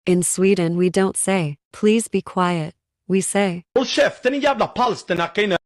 In Sweden we don't say, please be quiet. We say, Håll käften din jävla palsternacka inne.